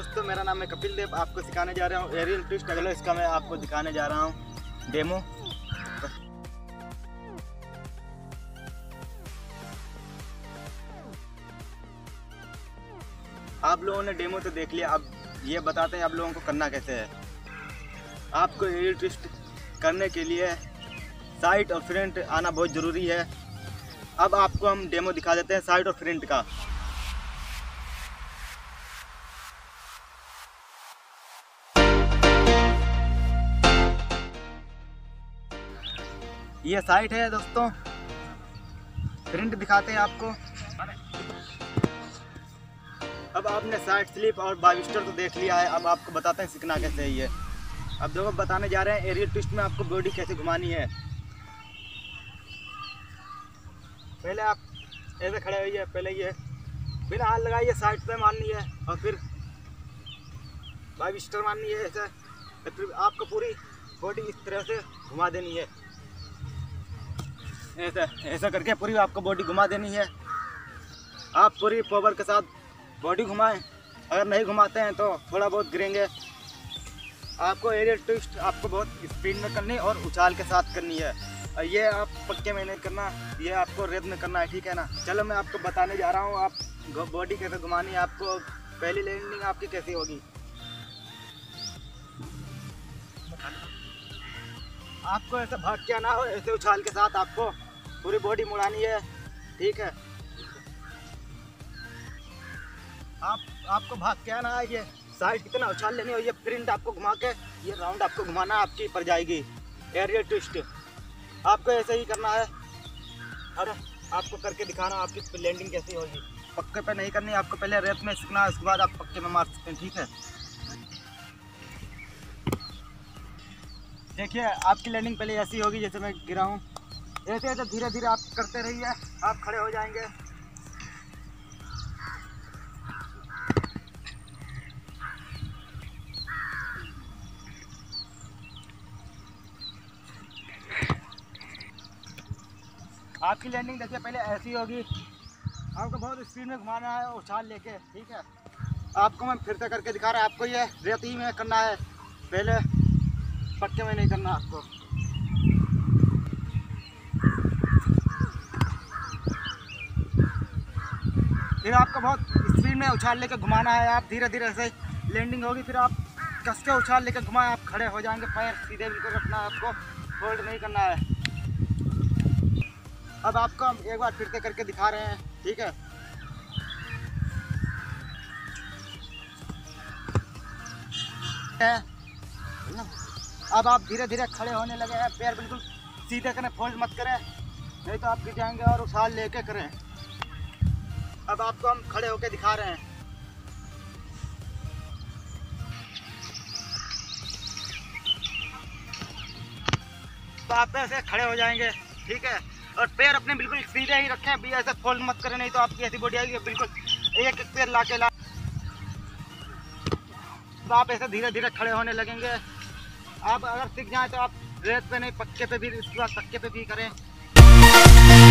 दोस्तों, मेरा नाम है कपिल देव। आपको सिखाने जा रहा हूँ एरियल ट्विस्ट। अगला इसका मैं आपको दिखाने जा रहा हूँ डेमो। आप लोगों ने डेमो तो देख लिया, अब ये बताते हैं आप लोगों को करना कैसे है। आपको एरियल ट्विस्ट करने के लिए साइड और फ्रंट आना बहुत ज़रूरी है। अब आपको हम डेमो दिखा देते हैं साइड और फ्रंट का। ये साइड है दोस्तों, फ्रंट दिखाते हैं आपको। अब आपने साइड स्लिप और बाविस्टर तो देख लिया है, अब आपको बताते हैं सीखना कैसे है ये। अब देखो बताने जा रहे हैं एरियल ट्विस्ट में आपको बॉडी कैसे घुमानी है। पहले आप ऐसे खड़े होइए, पहले ये बिना हाथ लगाइए साइड पे मारनी है और फिर बाविस्टर मारनी है ऐसे। फिर आपको पूरी बॉडी इस तरह से घुमा देनी है, ऐसा ऐसा करके पूरी आपको बॉडी घुमा देनी है। आप पूरी पावर के साथ बॉडी घुमाएं, अगर नहीं घुमाते हैं तो थोड़ा बहुत गिरेंगे। आपको एरियल ट्विस्ट आपको बहुत स्पीड में करनी और उछाल के साथ करनी है। और ये आप पक्के में नहीं करना, ये आपको रेत में करना है, ठीक है ना। चलो मैं आपको बताने जा रहा हूँ आप बॉडी कैसे घुमानी है। आपको पहली लैंडिंग आपकी कैसी होगी, आपको ऐसे भाग के आना हो, ऐसे उछाल के साथ आपको पूरी बॉडी मुड़ानी है, ठीक है। आपको भाग के आना है, ये साइड कितना उछाल लेनी है, ये फ्रंट आपको घुमा के ये राउंड आपको घुमाना आपकी पड़ जाएगी एरियल ट्विस्ट। आपको ऐसे ही करना है और आपको करके दिखाना आपकी लैंडिंग कैसी होगी। पक्के पे नहीं करनी, आपको पहले रेत में सीखना है, उसके बाद आप पक्के में मार सकते हैं, ठीक है। देखिए आपकी लैंडिंग पहले ऐसी होगी जैसे मैं गिरा हूँ, ऐसे ऐसे धीरे धीरे आप करते रहिए, आप खड़े हो जाएंगे। आपकी लैंडिंग देखिए पहले ऐसी होगी, आपको बहुत स्पीड में घुमाना है उछाल लेके, ठीक है। आपको मैं फिर से करके दिखा रहा हूँ, आपको ये रेती में करना है, पहले पक्के में नहीं करना आपको। फिर आपको बहुत स्पीड में उछाल लेके घुमाना है, आप धीरे धीरे से लैंडिंग होगी, फिर आप कस के उछाल लेके घुमाएं, आप खड़े हो जाएंगे, पैर सीधे बिल्कुल रखना है, आपको होल्ड नहीं करना है। अब आपको हम एक बार फिर से करके दिखा रहे हैं, ठीक है। अब आप धीरे धीरे खड़े होने लगे हैं, पैर बिल्कुल सीधे करें, फोल्ड मत करें, नहीं तो आप गिर जाएंगे, और उछाल लेके करें। अब आपको हम खड़े होके दिखा रहे हैं। तो आप ऐसे खड़े हो जाएंगे, ठीक है, और पैर अपने बिल्कुल सीधे ही रखें, भी ऐसे फोल्ड मत करें, नहीं तो आपकी ऐसी बॉडी आएगी बिल्कुल एक एक पैर ला। तो आप ऐसे धीरे धीरे खड़े होने लगेंगे। आप अगर सीख जाएं तो आप रेत पे नहीं पक्के पे भी, इसके बाद पक्के पे भी करें।